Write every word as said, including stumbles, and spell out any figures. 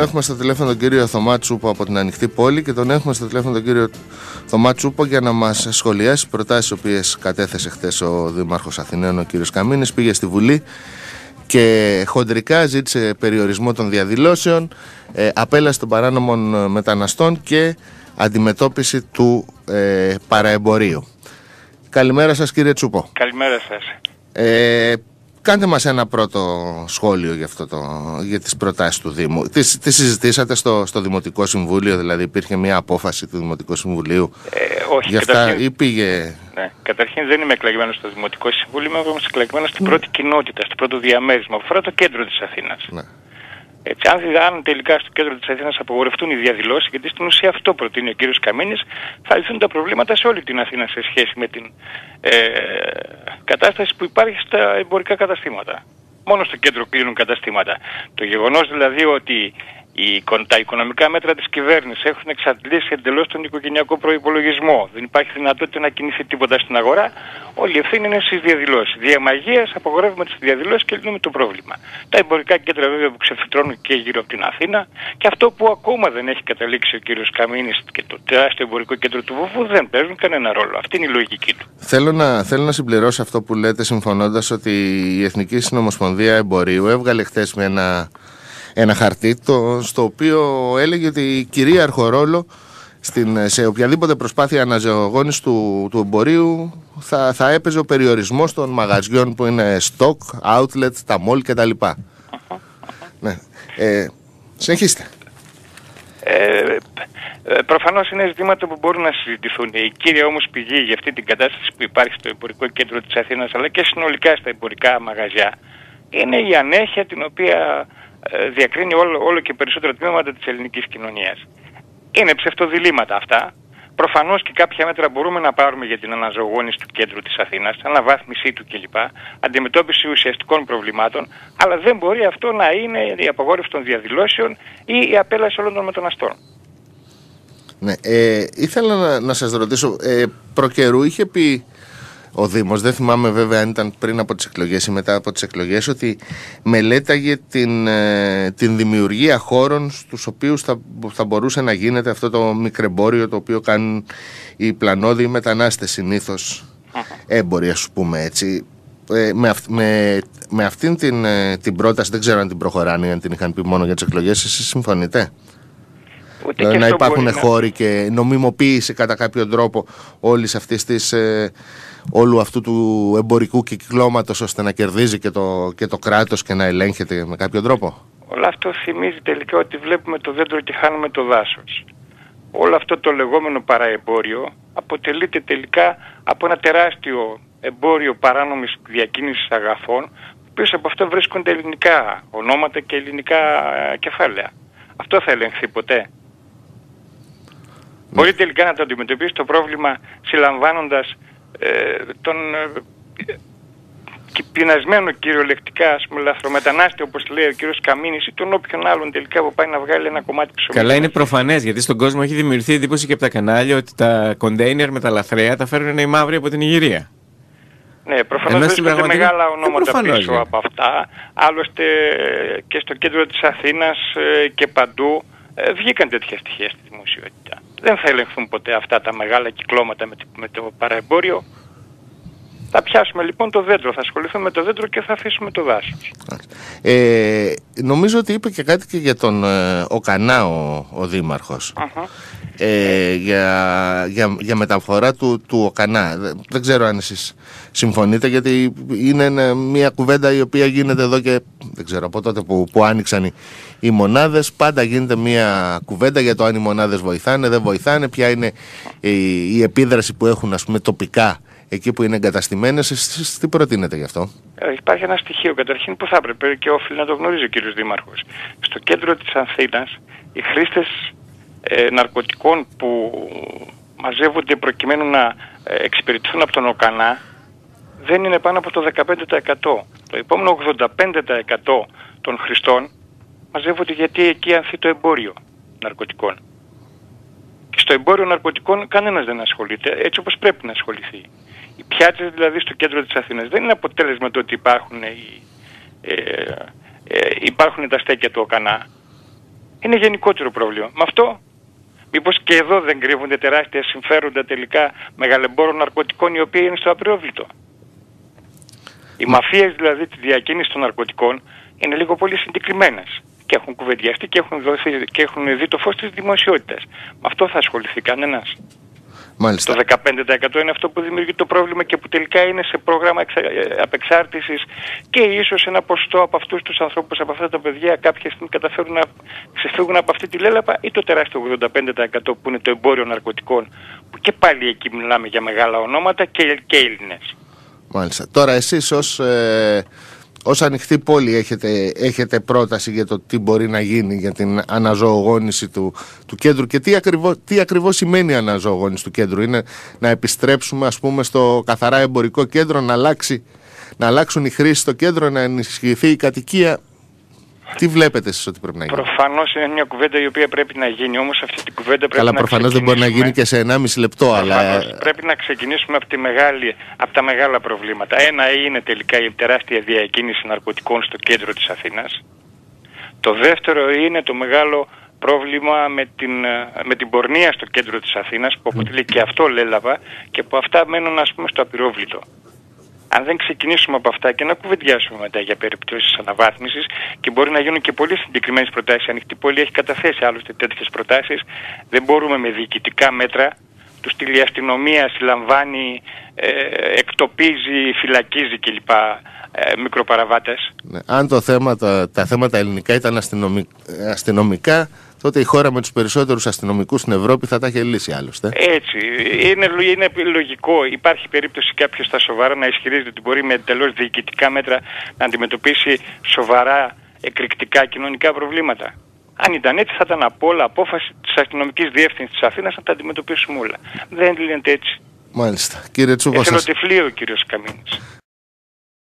έχουμε στο τηλέφωνο τον κύριο Θωμά Τσούπο από την Ανοιχτή Πόλη και τον έχουμε στο τηλέφωνο τον κύριο Θωμά Τσούπο για να μας σχολιάσει προτάσεις οι οποίες κατέθεσε χθες ο Δήμαρχος Αθηναίων, ο κύριος Καμίνης. Πήγε στη Βουλή και χοντρικά ζήτησε περιορισμό των διαδηλώσεων, ε, απέλαση των παράνομων μεταναστών και αντιμετώπιση του ε, παραεμπορίου. Καλημέρα σας, κύριε Τσούπο. Καλημέρα σας. Ε, κάντε μας ένα πρώτο σχόλιο για, αυτό το, για τις προτάσεις του Δήμου. Τι, τι συζητήσατε στο, στο Δημοτικό Συμβούλιο, δηλαδή υπήρχε μια απόφαση του Δημοτικού Συμβουλίου ε, όχι, για αυτά καταρχήν, ή πήγε... Ναι, καταρχήν δεν είμαι εκλεγμένος στο Δημοτικό Συμβούλιο, είμαι όμως εκλεγμένος στην πρώτη κοινότητα, στο πρώτο διαμέρισμα, αφορά το κέντρο της Αθήνας. Ναι. Έτσι, αν, αν τελικά στο κέντρο της Αθήνας απογορευτούν οι διαδηλώσεις, γιατί στην ουσία αυτό προτείνει ο κύριος Καμίνης, θα λυθούν τα προβλήματα σε όλη την Αθήνα σε σχέση με την ε, κατάσταση που υπάρχει στα εμπορικά καταστήματα. Μόνο στο κέντρο κλείνουν καταστήματα. Το γεγονός δηλαδή ότι οι, τα οικονομικά μέτρα της κυβέρνησης έχουν εξαντλήσει εντελώς τον οικογενειακό προϋπολογισμό. Δεν υπάρχει δυνατότητα να κινηθεί τίποτα στην αγορά. Όλη η ευθύνη είναι στις διαδηλώσεις. Δια μαγείας απογορεύουμε τις διαδηλώσεις και λύνουμε το πρόβλημα. Τα εμπορικά κέντρα βέβαια που ξεφυτρώνουν και γύρω από την Αθήνα και αυτό που ακόμα δεν έχει καταλήξει ο κύριος Καμίνης και το τεράστιο εμπορικό κέντρο του Βουβού δεν παίζουν κανένα ρόλο. Αυτή είναι η λογική του. Θέλω να, θέλω να συμπληρώσω αυτό που λέτε, συμφωνώντας ότι η Εθνική Συνομοσπονδία Εμπορίου έβγαλε χθες με ένα. Ένα χαρτί το, στο οποίο έλεγε ότι κυρίαρχο ρόλο στην, σε οποιαδήποτε προσπάθεια αναζωογόνησης του, του εμπορίου θα, θα έπαιζε ο περιορισμός των μαγαζιών που είναι stock, outlet, τα mall κτλ. Uh-huh. Ναι. Ε, συνεχίστε. Ε, ε, προφανώς είναι ζητήματα που μπορούν να συζητηθούν. Η κύρια όμως πηγή για αυτή την κατάσταση που υπάρχει στο εμπορικό κέντρο της Αθήνας αλλά και συνολικά στα εμπορικά μαγαζιά είναι η ανέχεια την οποία διακρίνει όλο, όλο και περισσότερα τμήματα της ελληνικής κοινωνίας. Είναι ψευτοδιλήμματα αυτά. Προφανώς και κάποια μέτρα μπορούμε να πάρουμε για την αναζωογόνηση του κέντρου της Αθήνας, αναβάθμισή του κλπ. Αντιμετώπιση ουσιαστικών προβλημάτων, αλλά δεν μπορεί αυτό να είναι η απαγόρευση των διαδηλώσεων ή η απέλαση όλων των μεταναστών. Ναι, ε, ήθελα να, να σας ρωτήσω, ε, προκαιρού είχε πει ο Δήμος, δεν θυμάμαι βέβαια αν ήταν πριν από τις εκλογές ή μετά από τις εκλογές, ότι μελέταγε την, ε, την δημιουργία χώρων στους οποίους θα, θα μπορούσε να γίνεται αυτό το μικρεμπόριο το οποίο κάνουν οι πλανόδιοι μετανάστες συνήθως, έμποροι ας πούμε έτσι. Ε, με, αυ, με, με αυτήν την, ε, την πρόταση δεν ξέρω αν την προχωράνε ή αν την είχαν πει μόνο για τις εκλογές. Εσείς συμφωνείτε? Δηλαδή να υπάρχουν χώροι και νομιμοποίηση κατά κάποιο τρόπο όλης αυτής της... Ε, όλου αυτού του εμπορικού κυκλώματος ώστε να κερδίζει και το, και το κράτος και να ελέγχεται με κάποιο τρόπο. Όλο αυτό θυμίζει τελικά ότι βλέπουμε το δέντρο και χάνουμε το δάσος. Όλο αυτό το λεγόμενο παραεμπόριο αποτελείται τελικά από ένα τεράστιο εμπόριο παράνομης διακίνησης αγαθών, πίσω από αυτό βρίσκονται ελληνικά ονόματα και ελληνικά κεφάλαια. Αυτό θα ελεγχθεί ποτέ? Ναι. Μπορεί τελικά να το αντιμετωπίσει το πρόβλημα συλλαμβάνοντας Ε, τον ε, πεινασμένο κυριολεκτικά ας πούμε λαθρομετανάστη όπως λέει ο κύριος Καμίνης ή τον όποιον άλλον τελικά που πάει να βγάλει ένα κομμάτι ψωμί. Καλά, είναι προφανές γιατί στον κόσμο έχει δημιουργηθεί εντύπωση και από τα κανάλια ότι τα κοντέινερ με τα λαθρέα τα φέρνουν οι μαύροι από την Ιγυρία. Ναι, προφανώς βρίσκονται πραγματικά μεγάλα ονόματα ε, πίσω από αυτά. Άλλωστε και στο κέντρο της Αθήνας ε, και παντού ε, βγήκαν τέτοια στοιχεία στη δημοσιότητα. Δεν θα ελεγχθούν ποτέ αυτά τα μεγάλα κυκλώματα με, με το παραεμπόριο. Θα πιάσουμε λοιπόν το δέντρο, θα ασχοληθούμε με το δέντρο και θα αφήσουμε το δάσος. Ε, νομίζω ότι είπε και κάτι και για τον ε, Οκανά ο, ο Δήμαρχος. Uh-huh. Ε, για, για, για μεταφορά του, του Οκανά. Δεν ξέρω αν εσείς συμφωνείτε, γιατί είναι μια κουβέντα η οποία γίνεται εδώ και δεν ξέρω από τότε που, που άνοιξαν οι, οι μονάδες. Πάντα γίνεται μια κουβέντα για το αν οι μονάδες βοηθάνε, δεν βοηθάνε, ποια είναι η, η επίδραση που έχουν ας πούμε τοπικά εκεί που είναι εγκαταστημένες. Εσείς τι προτείνετε γι' αυτό? Υπάρχει ένα στοιχείο καταρχήν που θα έπρεπε και οφείλει να το γνωρίζει ο κύριος Δήμαρχος. Στο κέντρο της Αθήνας οι χρήστες ε, ναρκωτικών που μαζεύονται προκειμένου να ε, εξυπηρετηθούν από τον Οκανά δεν είναι πάνω από το δεκαπέντε τοις εκατό. Το επόμενο ογδόντα πέντε τοις εκατό των χρηστών μαζεύονται γιατί εκεί ανθεί το εμπόριο ναρκωτικών. Και στο εμπόριο ναρκωτικών κανένας δεν ασχολείται έτσι όπως πρέπει να ασχοληθεί. Οι πιάτσες δηλαδή στο κέντρο της Αθήνας δεν είναι αποτέλεσμα το ότι υπάρχουν, οι, ε, ε, υπάρχουν τα στέκια του Οκανά. Είναι γενικότερο πρόβλημα. Με αυτό, μήπως και εδώ δεν κρύβονται τεράστια συμφέροντα τελικά μεγαλεμπόρων ναρκωτικών οι οποίοι είναι στο απειρόβλητο. Οι μαφίες δηλαδή τη διακίνηση των ναρκωτικών είναι λίγο πολύ συγκεκριμένες και έχουν κουβεντιαστεί και έχουν, δοθεί, και έχουν δει το φως της δημοσιότητας. Με αυτό θα ασχοληθεί κανένας. Μάλιστα. Το δεκαπέντε τοις εκατό είναι αυτό που δημιουργεί το πρόβλημα και που τελικά είναι σε πρόγραμμα απεξάρτησης και ίσως ένα ποσοστό από αυτούς τους ανθρώπους, από αυτά τα παιδιά κάποια στιγμή καταφέρουν να ξεφύγουν από αυτή τη λέλαπα, ή το τεράστιο ογδόντα πέντε τοις εκατό που είναι το εμπόριο ναρκωτικών, που και πάλι εκεί μιλάμε για μεγάλα ονόματα και, και Έλληνες. Μάλιστα. Τώρα εσείς ως, ε, ως ανοιχτή πόλη έχετε, έχετε πρόταση για το τι μπορεί να γίνει για την αναζωογόνηση του, του κέντρου και τι ακριβώς, τι ακριβώς σημαίνει η αναζωογόνηση του κέντρου? Είναι να επιστρέψουμε ας πούμε στο καθαρά εμπορικό κέντρο, να, αλλάξει, να αλλάξουν οι χρήσεις στο κέντρο, να ενισχυθεί η κατοικία? Τι βλέπετε εσείς ότι πρέπει να γίνει? Προφανώς είναι μια κουβέντα η οποία πρέπει να γίνει, όμως αυτή την κουβέντα πρέπει Καλά, να προφανώς δεν μπορεί να γίνει και σε ενάμιση λεπτό, αλλά... Πρέπει να ξεκινήσουμε από, τη μεγάλη, από τα μεγάλα προβλήματα. Ένα είναι τελικά η τεράστια διακίνηση ναρκωτικών στο κέντρο της Αθήνας. Το δεύτερο είναι το μεγάλο πρόβλημα με την, με την πορνεία στο κέντρο της Αθήνας, που αποτελεί και αυτό λέλαβα και που αυτά μένουν ας πούμε στο απειρόβλητο. Αν δεν ξεκινήσουμε από αυτά και να κουβεντιάσουμε μετά για περιπτώσεις αναβάθμισης, και μπορεί να γίνουν και πολύ συγκεκριμένες προτάσεις, η ανοιχτή πόλη έχει καταθέσει άλλωστε τέτοιες προτάσεις, δεν μπορούμε με διοικητικά μέτρα, του στείλει η αστυνομία, συλλαμβάνει, ε, εκτοπίζει, φυλακίζει κλπ. Ε, μικροπαραβάτες. Ναι. Αν το θέμα, τα, τα θέματα ελληνικά ήταν αστυνομικ, αστυνομικά, τότε η χώρα με τους περισσότερους αστυνομικούς στην Ευρώπη θα τα είχε λύσει άλλωστε. Έτσι. Είναι, είναι λογικό. Υπάρχει περίπτωση κάποιος στα σοβαρά να ισχυρίζεται ότι μπορεί με εντελώς διοικητικά μέτρα να αντιμετωπίσει σοβαρά εκρηκτικά κοινωνικά προβλήματα. Αν ήταν έτσι θα ήταν από όλα απόφαση της αστυνομικής διεύθυνσης της Αθήνας να τα αντιμετωπίσουμε όλα. Δεν λύνεται έτσι. Μάλιστα. Κύριε Τσούπα, Εθελοτυφλεί ο κύριος Καμίνης.